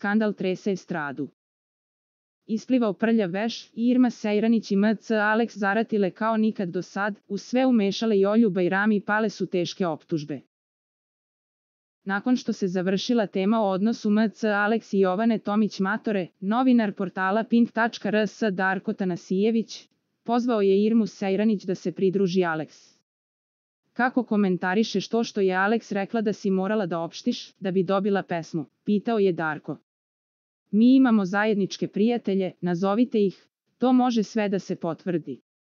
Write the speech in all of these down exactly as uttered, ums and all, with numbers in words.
skandal trese estradu. Isplivao prljav veš, Irma Sejranić i M C Alex zaratile kao nikad do sad, u sve umešale i Olju Bajrami i pale su teške optužbe. Nakon što se završila tema o odnosu M C Alex i Jovane Tomić Matore, novinar portala pink tačka r s Darko Tanasijević pozvao je Irmu Sejranić da se pridruži Alex. Kako komentarišeš to što je Alex rekla da si morala da opštiš, da bi dobila pesmu, pitao je Darko. Mi imamo zajedničke prijatelje, nazovite ih, to može sve da se potvrdi.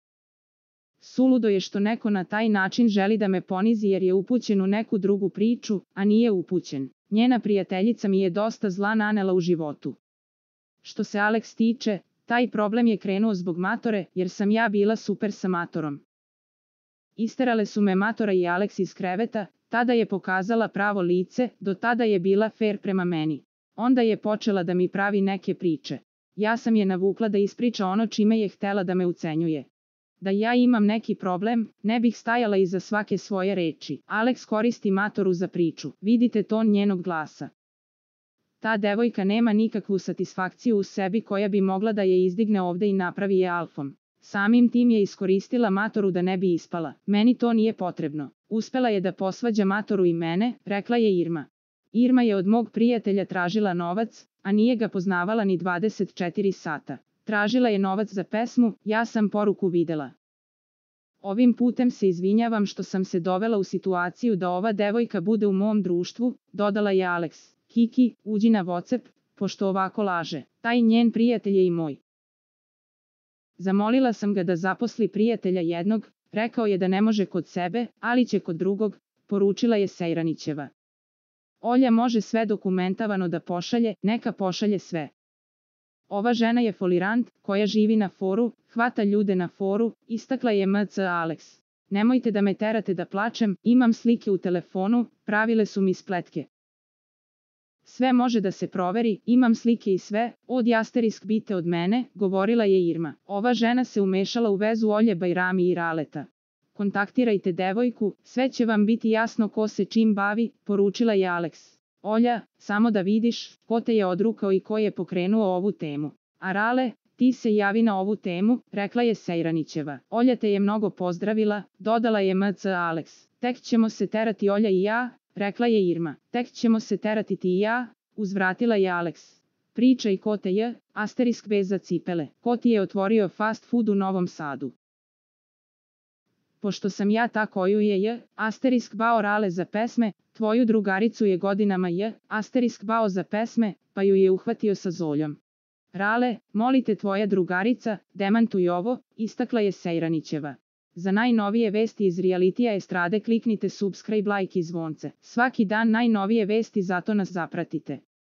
Suludo je što neko na taj način želi da me ponizi jer je upućen u neku drugu priču, a nije upućen. Njena prijateljica mi je dosta zla nanela u životu. Što se Alex tiče, taj problem je krenuo zbog Matore, jer sam ja bila super sa Matorom. Isterale su me Matora i Alex iz kreveta, tada je pokazala pravo lice, do tada je bila fair prema meni. Onda je počela da mi pravi neke priče. Ja sam je navukla da ispriča ono čime je htela da me ucenjuje. Da ja imam neki problem, ne bih stajala iza svake svoje reči. Alex koristi Matoru za priču, vidite ton njenog glasa. Ta devojka nema nikakvu satisfakciju u sebi koja bi mogla da je izdigne ovde i napravi je alfom. Samim tim je iskoristila Matoru da ne bi ispala. Meni to nije potrebno. Uspela je da posvađa Matoru i mene, rekla je Irma. Irma je od mog prijatelja tražila novac, a nije ga poznavala ni dvadeset četiri sata. Tražila je novac za pesmu, ja sam poruku videla. Ovim putem se izvinjavam što sam se dovela u situaciju da ova devojka bude u mom društvu, dodala je Alex. Kiki, uđi na WhatsApp, pošto ovako laže. Taj njen prijatelj je i moj. Zamolila sam ga da zaposli prijatelja jednog, rekao je da ne može kod sebe, ali će kod drugog, poručila je Sejranićeva. Olja može sve dokumentavano da pošalje, neka pošalje sve. Ova žena je folirant, koja živi na foru, hvata ljude na foru, istakla je M C Alex. Nemojte da me terate da plačem, imam slike u telefonu, pravile su mi spletke. Sve može da se proveri, imam slike i sve, od asterisk bite od mene, govorila je Irma. Ova žena se umešala u vezu Olje Bajrami i Raleta. Kontaktirajte devojku, sve će vam biti jasno ko se čim bavi, poručila je Alex. Olja, samo da vidiš, ko te je odrukao i ko je pokrenuo ovu temu. A Rale, ti se javi na ovu temu, rekla je Sejranićeva. Olja te je mnogo pozdravila, dodala je M C Alex. Tek ćemo se terati Olja i ja, rekla je Irma. Tek ćemo se terati ti i ja, uzvratila je Alex. Pričaj ko te je, asterisk bez za cipele. Ko ti je otvorio fast food u Novom Sadu? Pošto sam ja ta koju je je, asterisk bao Rale za pesme, tvoju drugaricu je godinama je, asterisk bao za pesme, pa ju je uhvatio sa zoljom. Rale, molite tvoja drugarica, demantuj ovo, istakla je Sejranićeva. Za najnovije vesti iz realitija estrade kliknite subscribe, like i zvonce. Svaki dan najnovije vesti, zato nas zapratite.